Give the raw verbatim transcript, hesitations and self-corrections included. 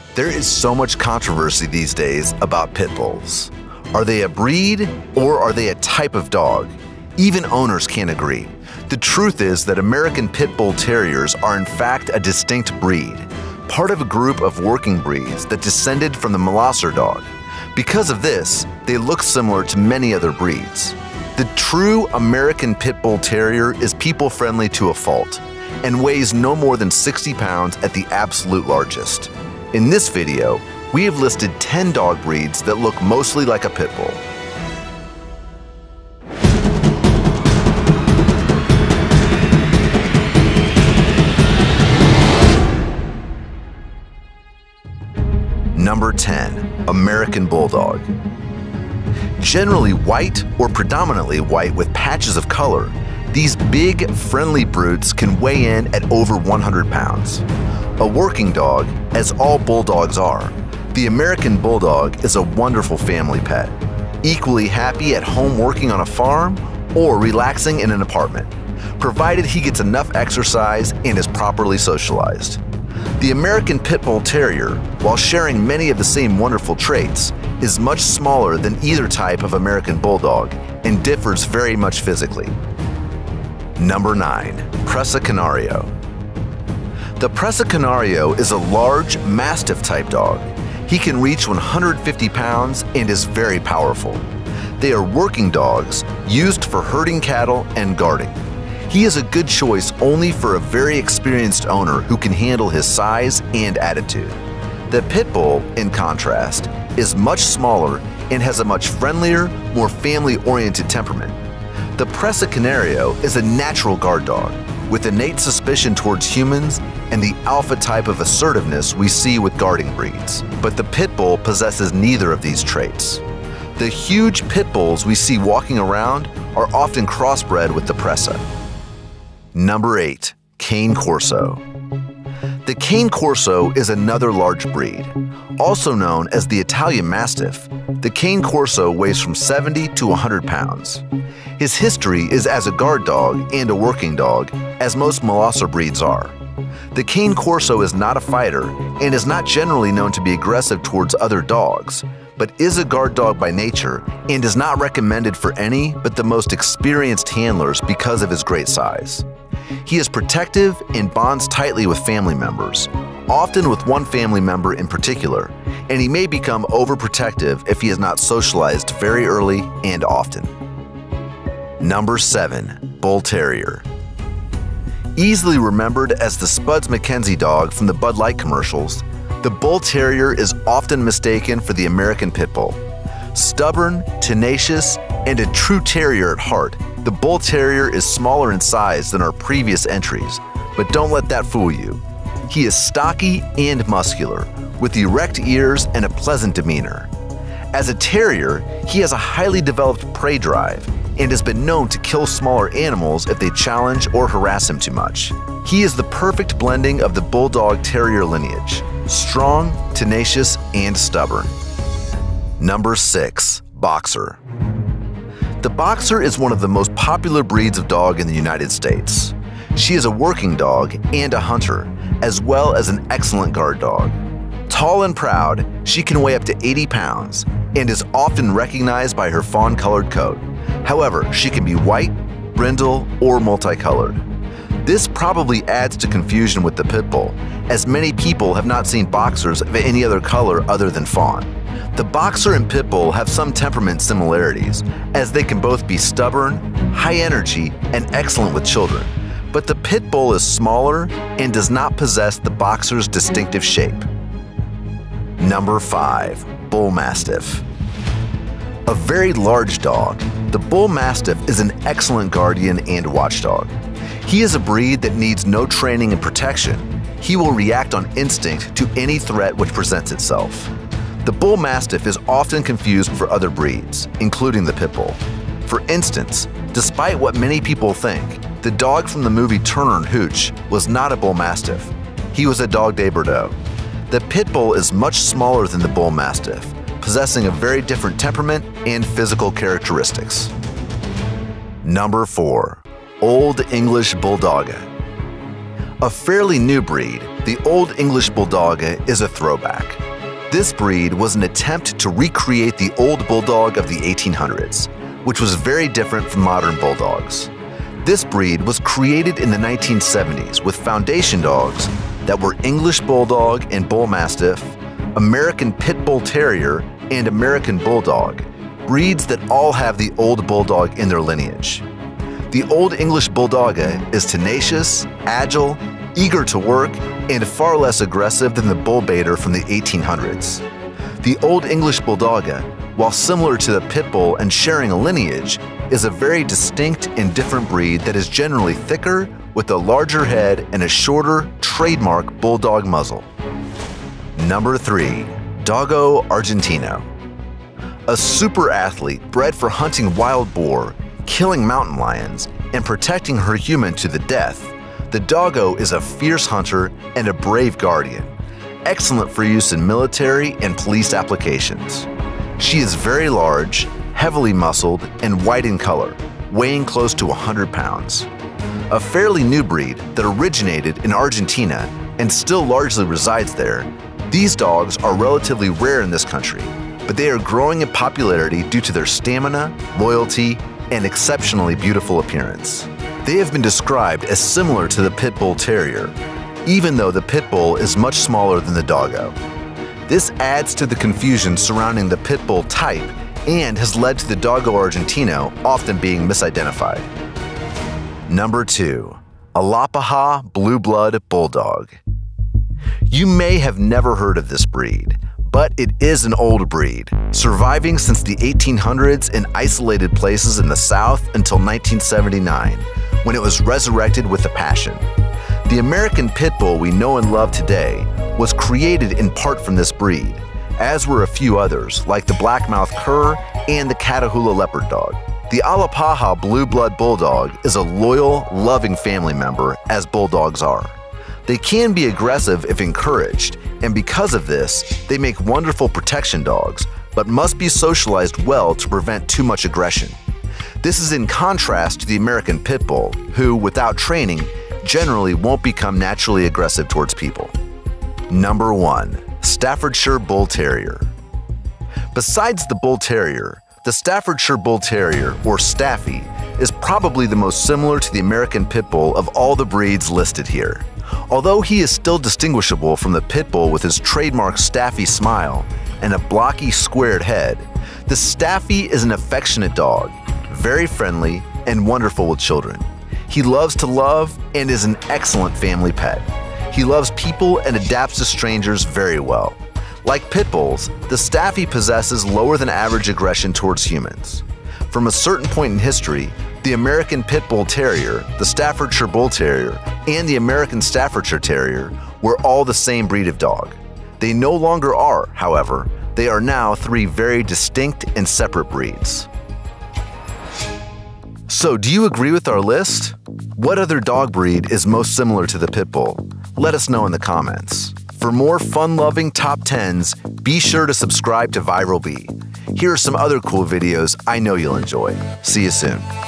There is so much controversy these days about pit bulls. Are they a breed or are they a type of dog? Even owners can't agree. The truth is that American Pit Bull Terriers are in fact a distinct breed, part of a group of working breeds that descended from the Molosser dog. Because of this, they look similar to many other breeds. The true American Pit Bull Terrier is people-friendly to a fault and weighs no more than sixty pounds at the absolute largest. In this video, we have listed ten dog breeds that look mostly like a pit bull. Number ten. American Bulldog. Generally white or predominantly white with patches of color, these big, friendly brutes can weigh in at over one hundred pounds. A working dog, as all bulldogs are, the American Bulldog is a wonderful family pet, equally happy at home working on a farm or relaxing in an apartment, provided he gets enough exercise and is properly socialized. The American Pit Bull Terrier, while sharing many of the same wonderful traits, is much smaller than either type of American Bulldog and differs very much physically. Number nine. Presa Canario. The Presa Canario is a large, Mastiff-type dog. He can reach one hundred fifty pounds and is very powerful. They are working dogs used for herding cattle and guarding. He is a good choice only for a very experienced owner who can handle his size and attitude. The Pit Bull, in contrast, is much smaller and has a much friendlier, more family-oriented temperament. The Presa Canario is a natural guard dog, with innate suspicion towards humans and the alpha type of assertiveness we see with guarding breeds. But the Pit Bull possesses neither of these traits. The huge Pit Bulls we see walking around are often crossbred with the Presa. Number eight. Cane Corso. The Cane Corso is another large breed. Also known as the Italian Mastiff, the Cane Corso weighs from seventy to one hundred pounds. His history is as a guard dog and a working dog, as most Molosser breeds are. The Cane Corso is not a fighter and is not generally known to be aggressive towards other dogs, but is a guard dog by nature and is not recommended for any but the most experienced handlers because of his great size. He is protective and bonds tightly with family members, often with one family member in particular, and he may become overprotective if he is not socialized very early and often. Number seven. Bull Terrier. Easily remembered as the Spuds MacKenzie dog from the Bud Light commercials, the Bull Terrier is often mistaken for the American Pit Bull. Stubborn, tenacious, and a true terrier at heart, the Bull Terrier is smaller in size than our previous entries, but don't let that fool you. He is stocky and muscular, with erect ears and a pleasant demeanor. As a terrier, he has a highly developed prey drive and has been known to kill smaller animals if they challenge or harass him too much. He is the perfect blending of the Bulldog Terrier lineage, strong, tenacious, and stubborn. Number six. Boxer. The Boxer is one of the most popular breeds of dog in the United States. She is a working dog and a hunter, as well as an excellent guard dog. Tall and proud, she can weigh up to eighty pounds and is often recognized by her fawn-colored coat. However, she can be white, brindle, or multicolored. This probably adds to confusion with the Pit Bull, as many people have not seen Boxers of any other color other than fawn. The Boxer and Pit Bull have some temperament similarities, as they can both be stubborn, high energy, and excellent with children. But the Pit Bull is smaller and does not possess the Boxer's distinctive shape. Number five. Bull Mastiff. A very large dog, the Bull Mastiff is an excellent guardian and watchdog. He is a breed that needs no training and protection. He will react on instinct to any threat which presents itself. The Bull Mastiff is often confused for other breeds, including the Pit Bull. For instance, despite what many people think, the dog from the movie Turner and Hooch was not a Bull Mastiff. He was a Dog de Bordeaux. The Pit Bull is much smaller than the Bull Mastiff, possessing a very different temperament and physical characteristics. Number four. Old English Bulldogge. A fairly new breed, the Old English Bulldogge is a throwback. This breed was an attempt to recreate the old bulldog of the eighteen hundreds, which was very different from modern bulldogs. This breed was created in the nineteen seventies with foundation dogs that were English Bulldog and Bull Mastiff, American Pitbull Terrier, and American Bulldog, breeds that all have the old bulldog in their lineage. The Old English Bulldogga is tenacious, agile, eager to work, and far less aggressive than the bull baiter from the eighteen hundreds. The Old English Bulldogga, while similar to the Pitbull and sharing a lineage, is a very distinct and different breed that is generally thicker, with a larger head and a shorter, trademark bulldog muzzle. Number three. Doggo Argentino. A super athlete bred for hunting wild boar, killing mountain lions, and protecting her human to the death, the doggo is a fierce hunter and a brave guardian, excellent for use in military and police applications. She is very large, heavily muscled, and white in color, weighing close to one hundred pounds. A fairly new breed that originated in Argentina and still largely resides there, these dogs are relatively rare in this country, but they are growing in popularity due to their stamina, loyalty, and exceptionally beautiful appearance. They have been described as similar to the Pitbull Terrier, even though the Pitbull is much smaller than the doggo. This adds to the confusion surrounding the Pitbull type and has led to the Doggo Argentino often being misidentified. Number two. Alapaha Blue Blood Bulldog. You may have never heard of this breed, but it is an old breed, surviving since the eighteen hundreds in isolated places in the South until nineteen seventy-nine, when it was resurrected with a passion. The American Pitbull we know and love today was created in part from this breed, as were a few others like the Blackmouth Cur and the Catahoula Leopard Dog. The Alapaha Blue Blood Bulldog is a loyal, loving family member, as bulldogs are. They can be aggressive if encouraged, and because of this, they make wonderful protection dogs, but must be socialized well to prevent too much aggression. This is in contrast to the American Pitbull, who, without training, generally won't become naturally aggressive towards people. Number one. Staffordshire Bull Terrier. Besides the Bull Terrier, the Staffordshire Bull Terrier, or Staffy, is probably the most similar to the American Pitbull of all the breeds listed here. Although he is still distinguishable from the Pitbull with his trademark Staffy smile and a blocky, squared head, the Staffy is an affectionate dog, very friendly and wonderful with children. He loves to love and is an excellent family pet. He loves people and adapts to strangers very well. Like Pitbulls, the Staffy possesses lower than average aggression towards humans. From a certain point in history, the American Pitbull Terrier, the Staffordshire Bull Terrier, and the American Staffordshire Terrier were all the same breed of dog. They no longer are, however. They are now three very distinct and separate breeds. So, do you agree with our list? What other dog breed is most similar to the Pitbull? Let us know in the comments. For more fun-loving top tens, be sure to subscribe to ViralBe. Here are some other cool videos I know you'll enjoy. See you soon.